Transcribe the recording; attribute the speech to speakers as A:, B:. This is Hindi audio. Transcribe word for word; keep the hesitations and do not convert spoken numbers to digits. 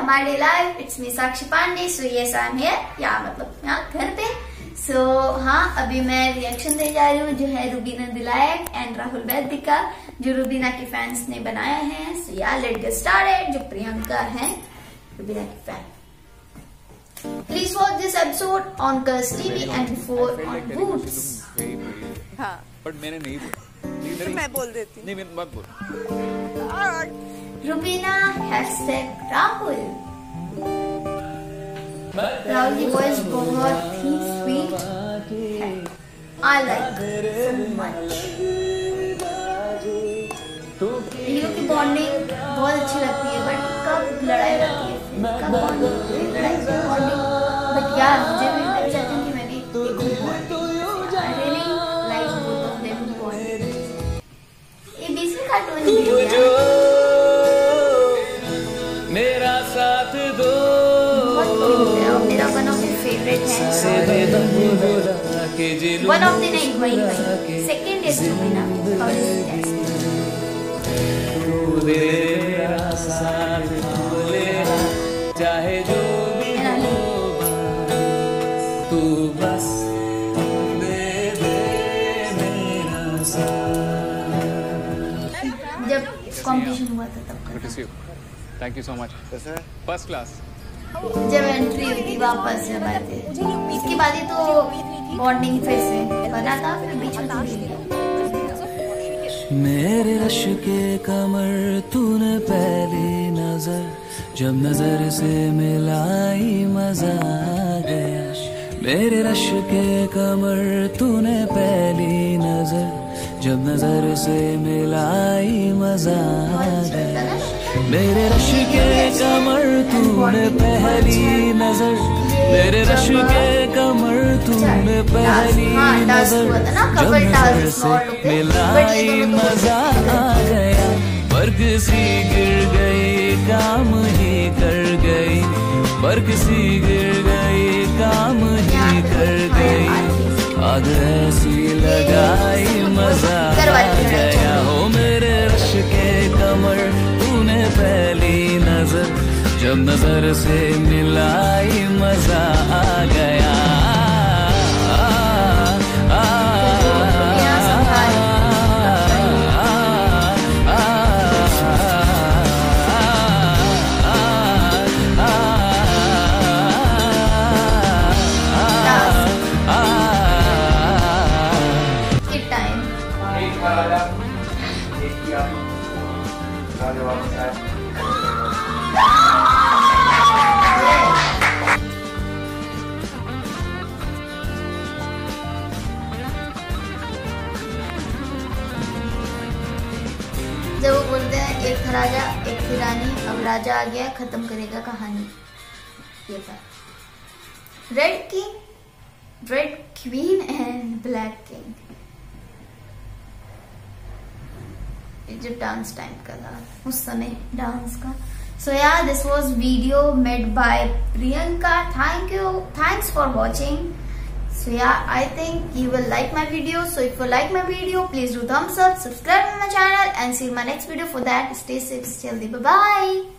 A: हमारे live. It's me Sakshi Pandey. So yes I am here, या मतलब यहाँ घर पे। सो so, हाँ, अभी मैं रिएक्शन दे जा रही हूँ जो है रुबीना दिलायक एंड राहुल वैद्य का, जो रुबीना के फैंस ने बनाया है। सो या लेट्स गेट स्टार्टेड। जो प्रियंका है रुबीना की फैन। Please watch this episode on Curse T V and before on Boots.
B: हाँ,
C: पर मैंने नहीं बोला।
B: तो मैं बोल देती हूँ।
C: नहीं, मैं मत बोल।
A: रुबीना हैशटैग राहुल। राहुल की वॉइस बहुत ही स्वीट है। I like so much. Hero की बॉन्डिंग बहुत अच्छी लगती है, बट कब लड़ाई रहती है, कब बॉन्डिंग लड़ाई बॉन्डिंग। बट यार मुझे भी मैं चाहती हूँ कि मैं भी देखूँ bonding. I really like both of them bonding. ये बीच कार्टून वीडियो है। मेरा साथ दो। बहुत क्यूट है और मेरा वन ऑफ द फेवरेट है। वन ऑफ द नहीं वही वही second is Rubina. How is it?
D: मेरा साथ लेना चाहे जो भी हो, तू बस दे दे मेरा साथ।
A: जब कंपटीशन हुआ था तब
C: Good to see you. Thank you so much. First class.
A: जब एंट्री हुई थी वापस जब आए थे, इसके बाद ही तो बॉन्डिंग फिर से बना था, फिर बीच में टूट गया।
D: मेरे रश के कमर तूने पहली नजर जब नजर से मिलाई मजा आ गया। मेरे रश के कमर तूने पहली नजर जब नजर से मिलाई मजा आ गया। मेरे रश के कमर तूने पहली नजर, मेरे रश के कमर तूने पहली नजर जब नजर से मिलाई मजा आ गया। बर्क सी गिर गई काम ही कर गई, बर्क सी गिर गई काम ही कर गई। आग ऐसी लगाई मजा आ गया। हो मेरे रश के कमर तूने पहली नजर जब नजर से मिलाई मजा आ गया।
A: जब वो बोलते हैं एक था राजा एक थी रानी, अब राजा आ गया खत्म करेगा कहानी। ये था red king, red queen and black king. जो डांस टाइम का था उस समय डांस का। सो यार this was video made by Priyanka. Thank you, thanks for watching. So yeah, I think you will like my video. So if you like my video, please do thumbs up, subscribe to my channel and see my next video. For that, stay safe, stay healthy. Bye bye.